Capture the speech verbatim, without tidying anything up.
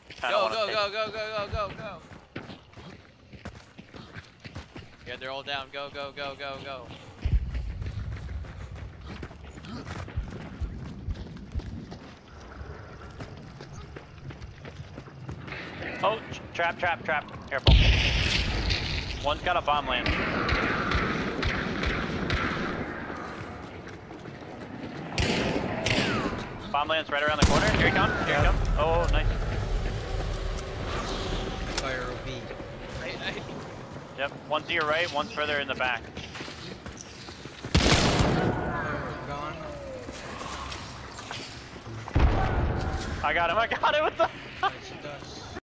Go, go, go, go, go, go, go, go. Yeah, they're all down. Go, go, go, go, go. Oh, trap, trap, trap. Careful. One's got a bomb land. Bomb lands right around the corner. Here he comes. Here he comes. Oh, nice. Fire O B. I, I... Yep. One's to your right, one's further in the back. Gone. I got him. I got him with the. Nice dust.